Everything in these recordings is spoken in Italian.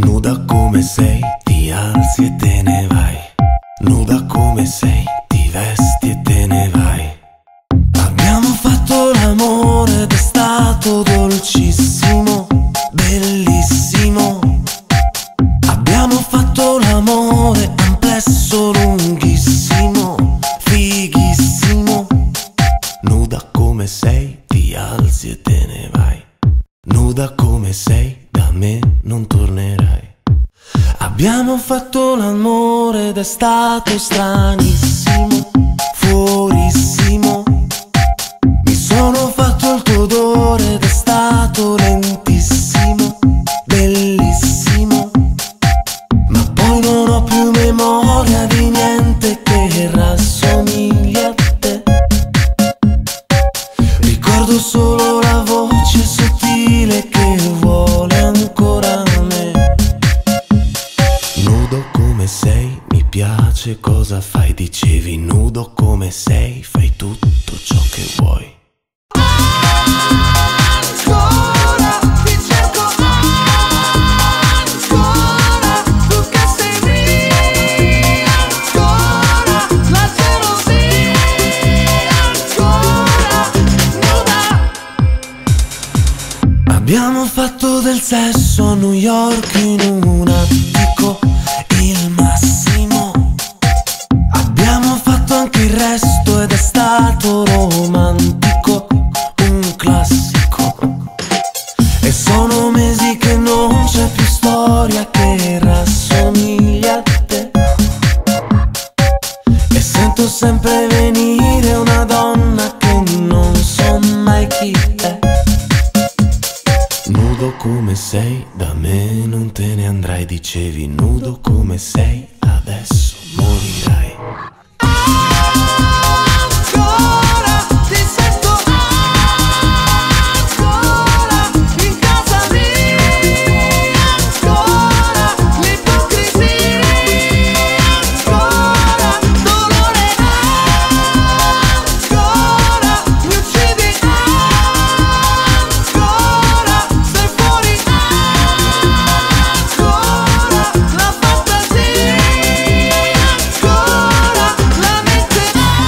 Nuda come sei, ti alzi e te ne vai. Nuda come sei, ti vesti e te ne vai. Abbiamo fatto l'amore ed è stato dolcissimo, bellissimo. Abbiamo fatto l'amore, amplesso, lunghissimo, fighissimo. Nuda come sei, ti alzi e te ne vai. Nuda come sei, da me non tornerai. Abbiamo fatto l'amore ed è stato stranissimo, fuorissimo. Mi sono fatto il tuo odore ed è stato lentissimo, bellissimo. Ma poi non ho più memoria di niente che rassomiglia a te. Ricordo solo la voce sottile che vuole ancora me. Nudo come sei, mi piace cosa fai. Dicevi nudo come sei, fai tutto ciò che vuoi. Ancora ti cerco, ancora tu che sei mia, ancora la gelosia, ancora nuda. Abbiamo fatto del sesso a New York in un attico, il massimo. Abbiamo fatto anche il resto ed è stato romantico, un classico. E sono mesi che non c'è più storia che rassomiglia a te. E sento sempre venire una donna che non so mai chi è. Nudo come sei, da me non te ne andrai. Dicevi nudo come sei, adesso morirai. Ancora ti sento, ancora in casa mia, ancora l'ipocrisia, ancora dolore, ancora mi uccidi, ancora sei fuori, ancora la fantasia, ancora la mente,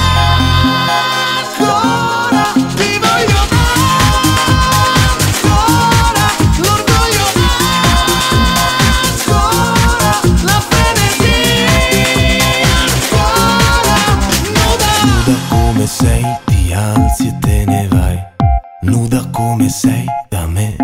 ancora ti voglio, ancora l'orgoglio, ancora la frenesia, ancora nuda. Nuda come sei, ti alzi e te ne vai. Nuda come sei, da me